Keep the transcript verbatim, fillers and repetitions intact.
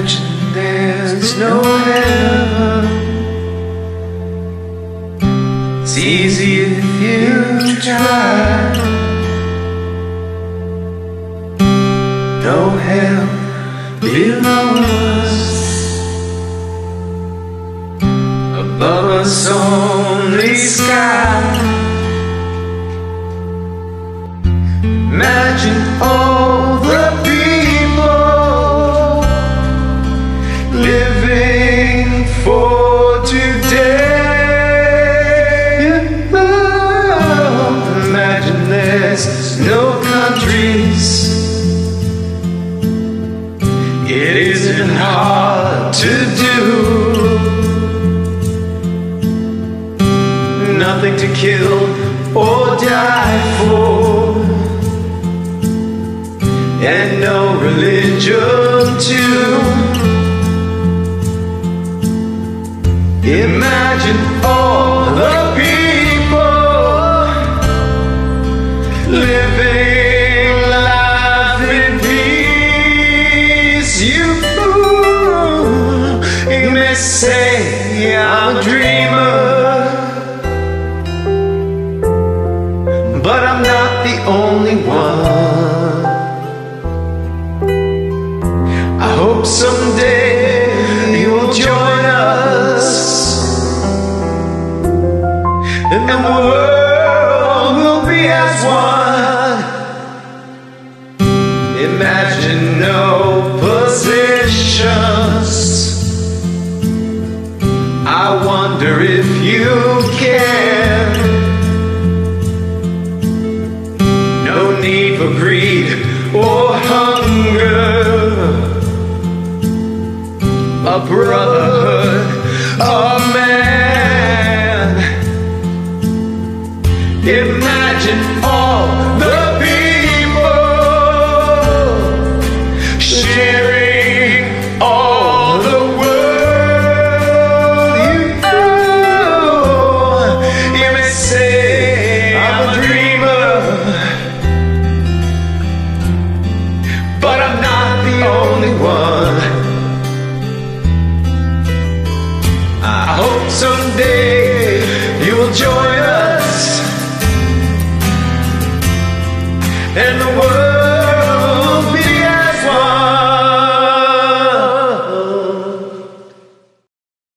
Imagine there's no heaven. It's easy if you try. No hell below us, above us only sky. Imagine all the people living for today. Imagine there's no countries. It isn't hard to do. Nothing to kill or die for, and no religion too. Imagine all the people living life in peace. You, you may say I'm a dreamer, but I'm not the only one. I hope someday you'll join us, and the world will be as one. Imagine no possessions. I wonder if you can. No need for greed or hunger. A brotherhood of man. Imagine all